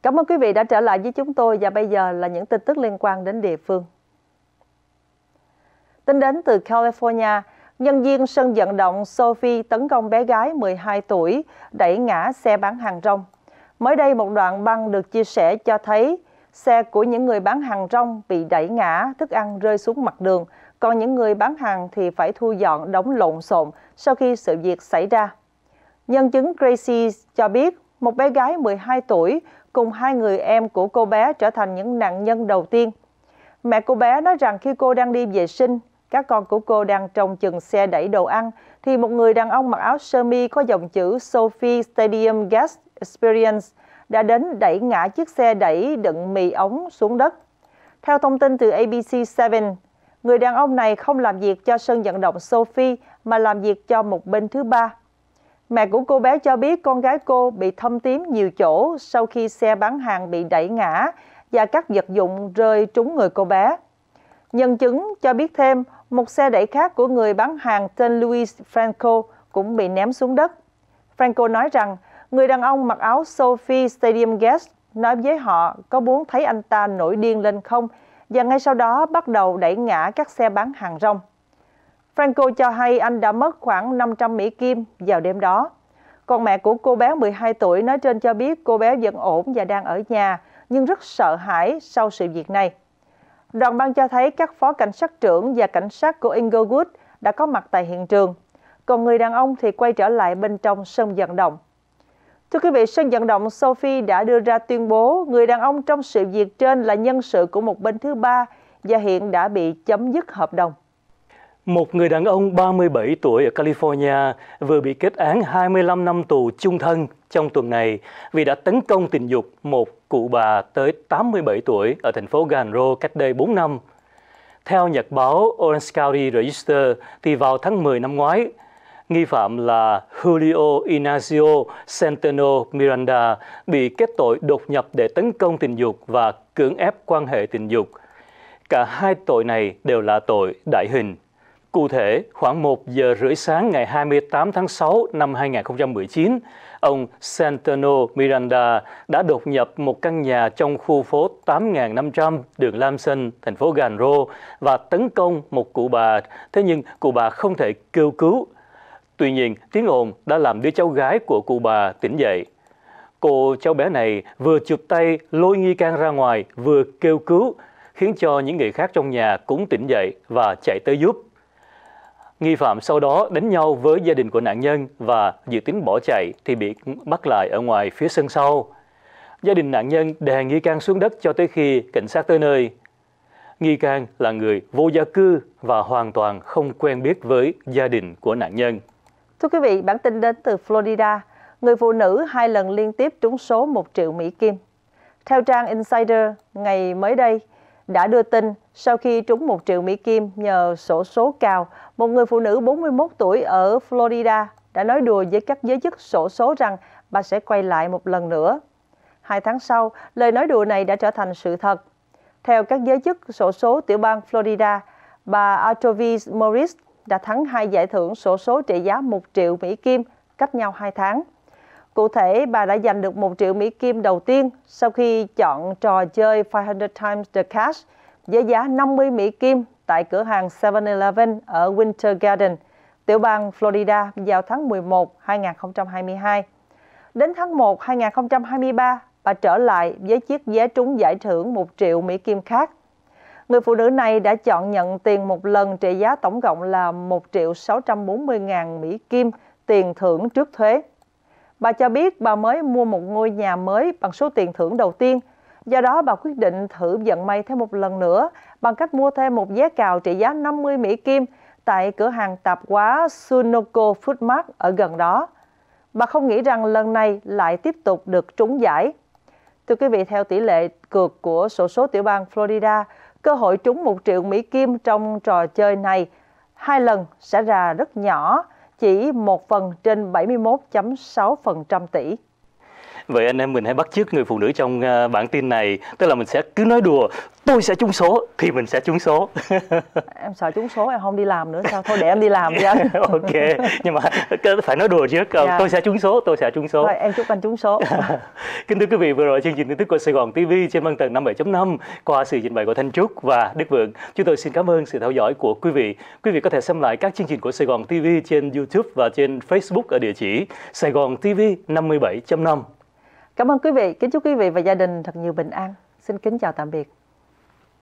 Cảm ơn quý vị đã trở lại với chúng tôi và bây giờ là những tin tức liên quan đến địa phương. Tin đến từ California, nhân viên sân vận động Sophie tấn công bé gái 12 tuổi, đẩy ngã xe bán hàng rong. Mới đây, một đoạn băng được chia sẻ cho thấy xe của những người bán hàng rong bị đẩy ngã, thức ăn rơi xuống mặt đường, còn những người bán hàng thì phải thu dọn đống lộn xộn sau khi sự việc xảy ra. Nhân chứng Gracie cho biết một bé gái 12 tuổi cùng hai người em của cô bé trở thành những nạn nhân đầu tiên. Mẹ cô bé nói rằng khi cô đang đi vệ sinh, các con của cô đang trông chừng xe đẩy đồ ăn, thì một người đàn ông mặc áo sơ mi có dòng chữ Sophie Stadium Guest Experience đã đến đẩy ngã chiếc xe đẩy đựng mì ống xuống đất. Theo thông tin từ ABC7, người đàn ông này không làm việc cho sân vận động Sophie mà làm việc cho một bên thứ ba. Mẹ của cô bé cho biết con gái cô bị thâm tím nhiều chỗ sau khi xe bán hàng bị đẩy ngã và các vật dụng rơi trúng người cô bé. Nhân chứng cho biết thêm, một xe đẩy khác của người bán hàng tên Luis Franco cũng bị ném xuống đất. Franco nói rằng, người đàn ông mặc áo Sophie Stadium Guest nói với họ có muốn thấy anh ta nổi điên lên không, và ngay sau đó bắt đầu đẩy ngã các xe bán hàng rong. Franco cho hay anh đã mất khoảng 500 Mỹ Kim vào đêm đó. Còn mẹ của cô bé 12 tuổi nói trên cho biết cô bé vẫn ổn và đang ở nhà, nhưng rất sợ hãi sau sự việc này. Đoạn băng cho thấy các phó cảnh sát trưởng và cảnh sát của Inglewood đã có mặt tại hiện trường, còn người đàn ông thì quay trở lại bên trong sân vận động. Thưa quý vị, sân vận động Sophie đã đưa ra tuyên bố người đàn ông trong sự việc trên là nhân sự của một bên thứ ba và hiện đã bị chấm dứt hợp đồng. Một người đàn ông 37 tuổi ở California vừa bị kết án 25 năm tù chung thân trong tuần này vì đã tấn công tình dục một cụ bà tới 87 tuổi ở thành phố Ganro cách đây 4 năm. Theo nhật báo Orange County Register, thì vào tháng 10 năm ngoái, nghi phạm là Julio Ignacio Centeno Miranda bị kết tội đột nhập để tấn công tình dục và cưỡng ép quan hệ tình dục. Cả hai tội này đều là tội đại hình. Cụ thể, khoảng 1 giờ rưỡi sáng ngày 28 tháng 6 năm 2019, ông Centeno Miranda đã đột nhập một căn nhà trong khu phố 8500 đường Lamson, thành phố Ganro và tấn công một cụ bà, thế nhưng cụ bà không thể kêu cứu. Tuy nhiên, tiếng ồn đã làm đứa cháu gái của cụ bà tỉnh dậy. Cô cháu bé này vừa chụp tay lôi nghi can ra ngoài, vừa kêu cứu, khiến cho những người khác trong nhà cũng tỉnh dậy và chạy tới giúp. Nghi phạm sau đó đánh nhau với gia đình của nạn nhân và dự tính bỏ chạy thì bị bắt lại ở ngoài phía sân sau. Gia đình nạn nhân đè nghi can xuống đất cho tới khi cảnh sát tới nơi. Nghi can là người vô gia cư và hoàn toàn không quen biết với gia đình của nạn nhân. Thưa quý vị, bản tin đến từ Florida. Người phụ nữ 2 lần liên tiếp trúng số 1 triệu Mỹ Kim. Theo trang Insider, ngày mới đây đã đưa tin sau khi trúng 1 triệu Mỹ Kim nhờ xổ số cao, một người phụ nữ 41 tuổi ở Florida đã nói đùa với các giới chức xổ số rằng bà sẽ quay lại một lần nữa. 2 tháng sau, lời nói đùa này đã trở thành sự thật. Theo các giới chức xổ số tiểu bang Florida, bà Artovis Morris đã thắng 2 giải thưởng xổ số trị giá 1 triệu Mỹ Kim cách nhau 2 tháng. Cụ thể, bà đã giành được 1 triệu Mỹ Kim đầu tiên sau khi chọn trò chơi 500 times the cash với giá 50 Mỹ Kim tại cửa hàng 7-Eleven ở Winter Garden, tiểu bang Florida vào tháng 11, 2022. Đến tháng 1, 2023, bà trở lại với chiếc vé trúng giải thưởng 1 triệu Mỹ Kim khác. Người phụ nữ này đã chọn nhận tiền một lần trị giá tổng cộng là 1.640.000 Mỹ Kim tiền thưởng trước thuế. Bà cho biết bà mới mua một ngôi nhà mới bằng số tiền thưởng đầu tiên. Do đó, bà quyết định thử vận may thêm một lần nữa bằng cách mua thêm một vé cào trị giá 50 Mỹ Kim tại cửa hàng tạp hóa Sunoco Food Mart ở gần đó. Bà không nghĩ rằng lần này lại tiếp tục được trúng giải. Thưa quý vị, theo tỷ lệ cược của xổ số tiểu bang Florida, cơ hội trúng 1 triệu Mỹ Kim trong trò chơi này 2 lần sẽ ra rất nhỏ, chỉ 1 phần trên 71,6% tỷ. Vậy anh em mình hãy bắt chước người phụ nữ trong bản tin này, tức là mình sẽ cứ nói đùa tôi sẽ trúng số thì mình sẽ trúng số. Em sợ trúng số em không đi làm nữa sao? Thôi để em đi làm đi anh. Ok, nhưng mà phải nói đùa trước. Tôi sẽ trúng số, tôi sẽ trúng số. Thôi em chúc anh trúng số. Kính thưa quý vị, vừa rồi chương trình tin tức của Sài Gòn TV trên băng tần 57.5 qua sự trình bày của Thanh Trúc và Đức Vượng. Chúng tôi xin cảm ơn sự theo dõi của quý vị. Quý vị có thể xem lại các chương trình của Sài Gòn TV trên YouTube và trên Facebook ở địa chỉ Sài Gòn TV 57.5. Cảm ơn quý vị, kính chúc quý vị và gia đình thật nhiều bình an. Xin kính chào tạm biệt.